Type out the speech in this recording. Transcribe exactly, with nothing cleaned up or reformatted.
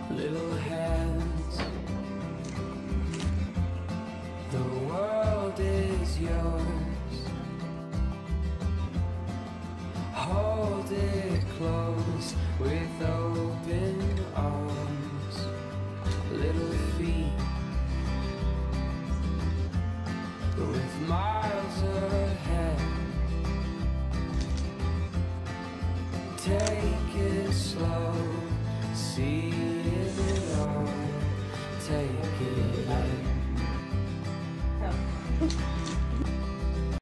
little hands. The world is yours. Hold it close with open arms. Little feet with miles ahead.